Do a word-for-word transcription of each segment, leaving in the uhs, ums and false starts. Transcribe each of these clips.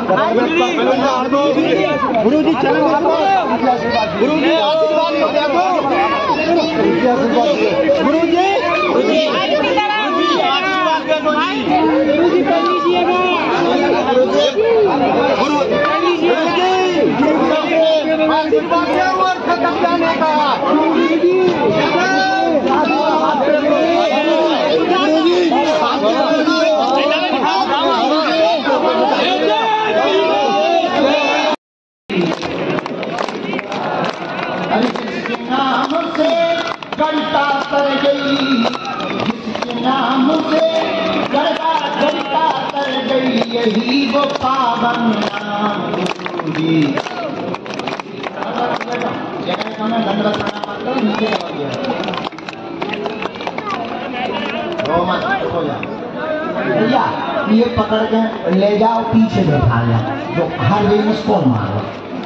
गुरु जी चलो गुरु जी आशीर्वाद गुरु जी गुरु जी कर लीजिएगा गुरु जी आशीर्वाद और खत्म जाने का नाम से गढ़ता तर गई जिसके नाम से गढ़ता गढ़ता तर गई यही वो पावन नाम जी। दंडवत प्रणाम करो नीचे हो जाए भैया ये पकड़ के ले जाओ पीछे बैठा लिया जो हर वे उसको मारो।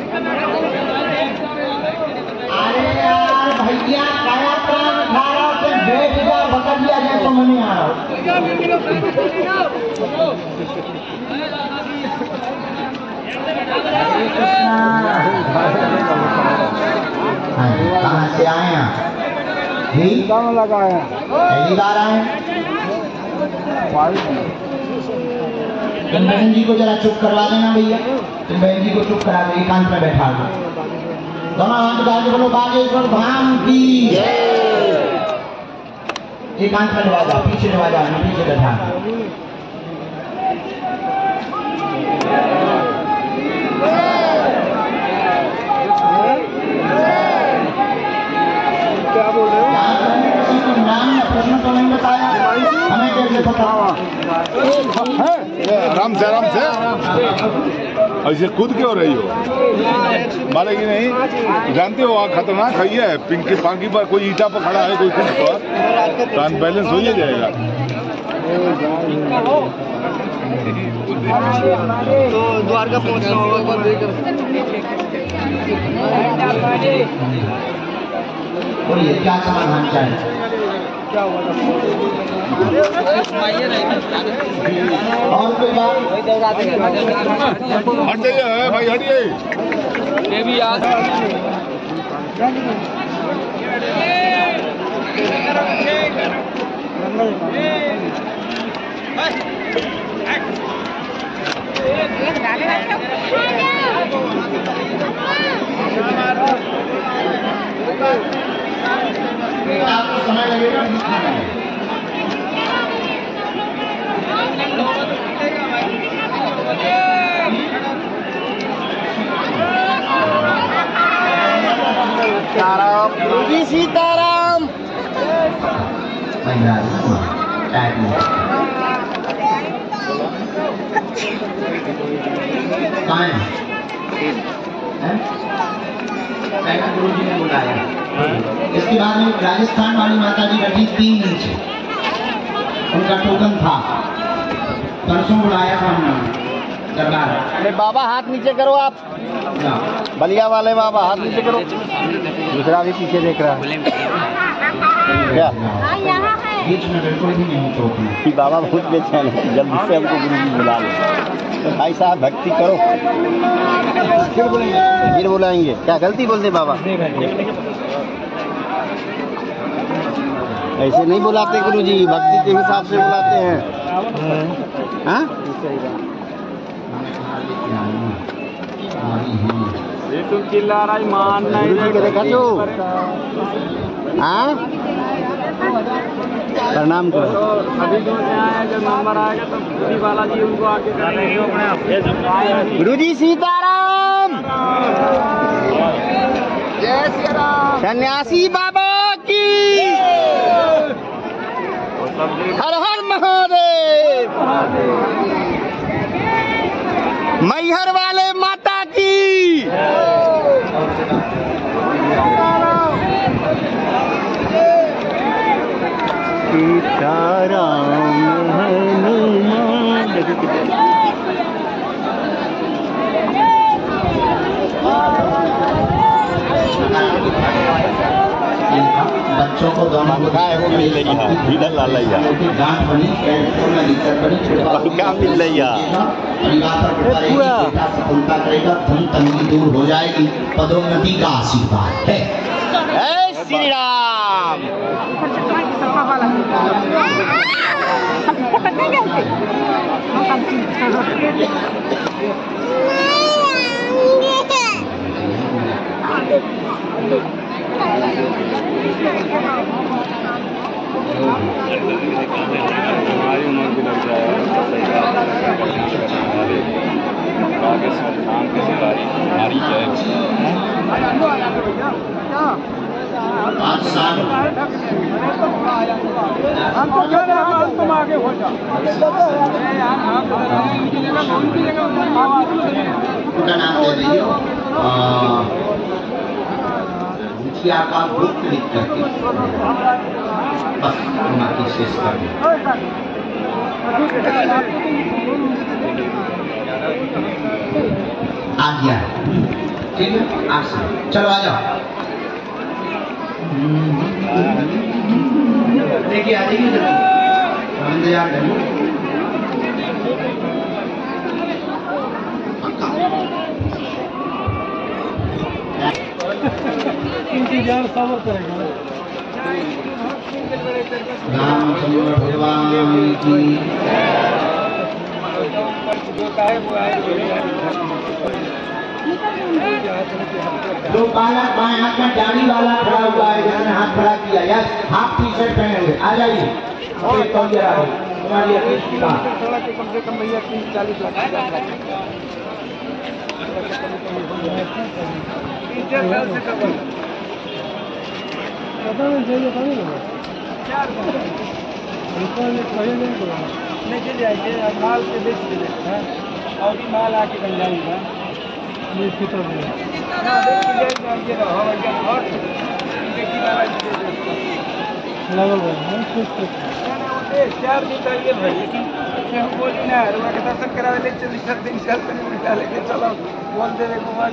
अरे यार भैया काया प्राण खा रहा से बैठ जा पकड़ लिया जाए तो मैं नहीं आ रहा कहाँ से आए हैं? कहाँ लगाए पहली बार आए। तुम बहन जी को जरा चुप करवा देना भैया, तुम बहन जी को चुप करा दो, एकांत में बैठा दो। दोनों हाथ गाज बोलो बागेश्वर धाम की। एकांत में लगा जाओ, पीछे लगा जाओ, पीछे बैठा क्या बोल रहे हो? नाम या प्रश्न तो नहीं बताया, हमें कैसे पता? आराम से आराम से ऐसे कूद क्यों रही हो? मारेगी नहीं? जानते हो वहाँ खतरनाक है ये पिंकी पांकी पर कोई ईटा पर खड़ा है कोई कुछ पर तो अनबैलेंस हो ही जाएगा। तो द्वारका पहुँचना होगा। बोलिए क्या समाधान चाहिए? क्या हुआ? और कोई बात? हट जाइए भाई, हटिए। ये भी याद आपको समय लगेगा। सीताराम गुरुजी सीताराम। गुरु जी ने बुलाया। इसके बाद में राजस्थान वाली माता जी बैठी तीन दिन से, उनका टोकन था, परसों बुलाया था हमने दरबार। अरे बाबा हाथ नीचे करो आप, बलिया वाले बाबा हाथ नीचे करो। दूसरा भी पीछे देख रहा है क्या? बीच में बिल्कुल भी नहीं टोकन। बाबा बहुत बेचैन है, जल्दी से हमको गुरु जी बुला लो। तो भाई साहब भक्ति करो, फिर बुलाएंगे फिर बुलाएंगे। क्या गलती बोलते बाबा? ऐसे नहीं बुलाते गुरु जी, भक्ति के हिसाब से बुलाते हैं। हाँ तू चिल्ला रहा है मान नहीं गुरु जी के देखा तू? हाँ प्रणाम करो। अभी जो आया जब नंबर आएगा तो गुरु वाला जी उनको आगे करेंगे। गुरु जी सीताराम। जय श्री राम। सन्यासी बाबा की हर हर महादेव। मैहर वाले माता की। सीताराम हनुमान। बच्चों को दोनों को पंखा है वो मिल रही है, इधर ला लिया। गांठ बनी, पेट में दिक्कत बनी, पंखा मिल रही है। परिवार पर कृपा रहेगी, बेटा सफलता करेगा, धन तंगी दूर हो जाएगी, पदोन्नति का आशीर्वाद है। जय श्री राम। हमारी उम्र भी लग जाए आगे नाम की सितारी हमारी जय। पाँच साल तुम आगे हो जाओ। उनका नाम दे दीजिए, मुखिया का गुप्त लिख करके बस उनकी शेष कर दी। आ गया ठीक है, आज से चलो आ जाओ। देखिए आ जाइए इंतजार करिए। इंतजार सबर करेगा। रामचंद्र भगवान की जो बालक बाएं हाथ में दाढ़ी वाला खड़ा हुआ है, जिसने हाथ खड़ा किया, यस हाफ टी शर्ट पहने हुए, आ जाइए। तुम्हारी अतीत की बात कम से कम भैया तीस चालीस लाख लेके जाएंगे, माल से बेच देंगे और भी माल आके बन जाएगा। चार दिन चाहिए भाई, लेकिन बोली ना दर्शन करा ले चल दिन चल लेके चलो बोल दे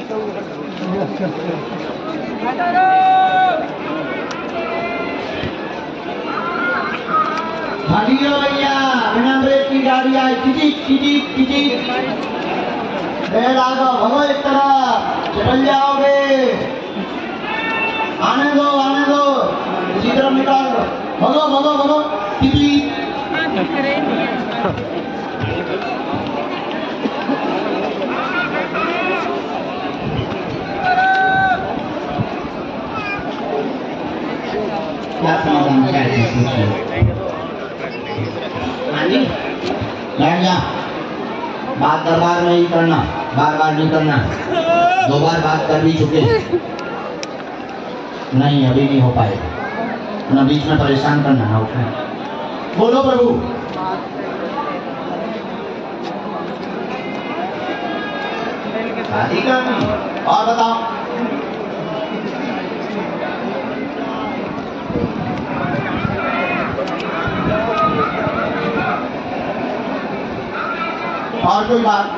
भागियो भैया, बिना ब्रेक की गाड़ी आई, किचिक किचिक किचिक बैल आ गो, भगो एक तरफ, चल जाओगे, आने दो आने दो, इसी तरफ निकाल दो, भगो भगो भगो, तितली क्या समाधान चाहिए? हाँ जी, बैठ जा। बात दरबार में ही करना, बार बार नहीं करना। दो बार बात कर भी चुके, नहीं अभी नहीं हो पाएगा ना, बीच में परेशान करना ना उठाए। बोलो प्रभु। शादी करनी और बताओ। और कोई बात?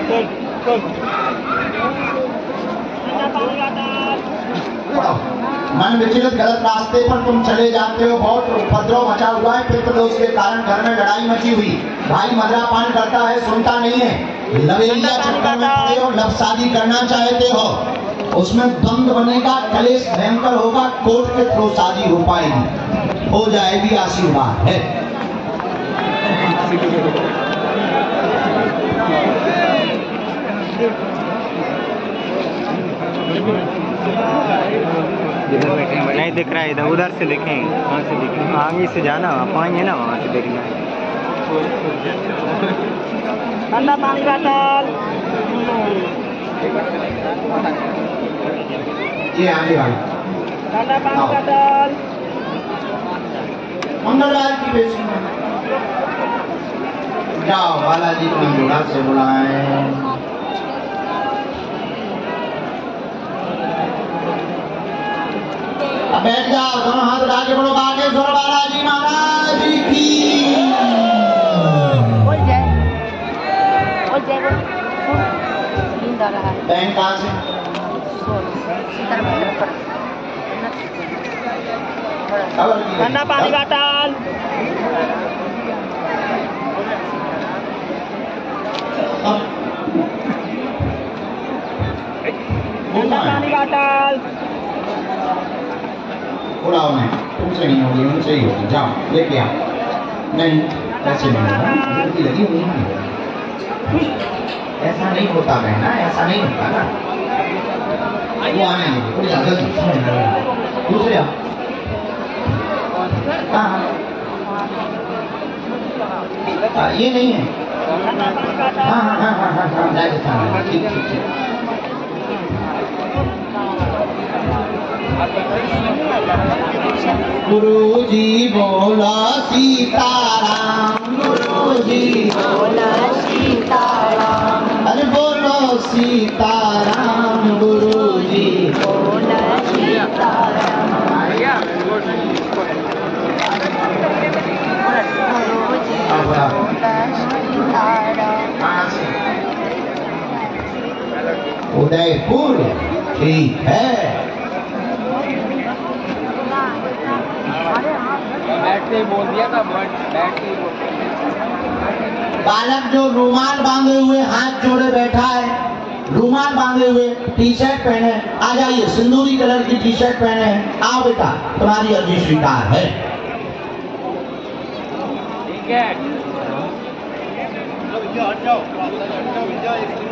मन विचलित गलत रास्ते पर तुम चले जाते हो, बहुत उपद्रव मचा हुआ है, पितृ दोष के कारण घर में लड़ाई मची हुई, भाई मद्रापान करता है, सुनता नहीं है, लवेलिया चक्कर में पड़े हो, लव शादी करना चाहते हो, उसमें द्वंद बनेगा, कलेश भयंकर होगा, कोर्ट के थ्रू शादी हो पाएगी, हो जाएगी, आशीर्वाद है। नहीं दिख रहा है, इधर उधर से देखें, वहाँ से देखें, आगे से जाना, पानी है ना, वहाँ से देखना है। ठंडा पानी बाटल ये आगे भाई, ठंडा पानी बाटल मंगलवार की बेची जाओ, बालाजी को मंगोड़ा से बुलाएं। अब बैठ जाओ, दोनों हाथ उठा के बढ़ो, बागेश्वर बालाजी महाराज की। बोल जाए, बोल जाए, नींद आ रहा है। बहन कहाँ से? ठंडा पानी बॉटल। ठंडा पानी बॉटल। उड़ाओ नहीं, तुमसे नहीं होगी, उनसे ही होगी। जाओ लेके आओ। नहीं ऐसे नहीं होगा, लगी लगी हुई नहीं होगी। ऐसा नहीं होता बहना, ऐसा नहीं होता ना। वो आने नहीं, कोई जल्दी दूसरे आओ। हाँ हाँ ये नहीं है। हाँ हाँ हाँ हाँ हाँ हाँ राजस्थान, ठीक ठीक ठीक। गुरुजी बोला सीताराम, गुरुजी बोला सीताराम, अरे बोलो सीताराम, गुरुजी बोला सीताराम, उदयपुर ठीक है। बैठते बोल दिया था, बैठते ही बोल बालक जो रुमाल बांधे हुए हाथ जोड़े बैठा है, रुमाल बांधे हुए, टी शर्ट पहने, आ जाइए। सिंदूरी कलर की टी शर्ट पहने हैं, आओ बेटा, तुम्हारी अर्जी स्वीकार है। ठीक है।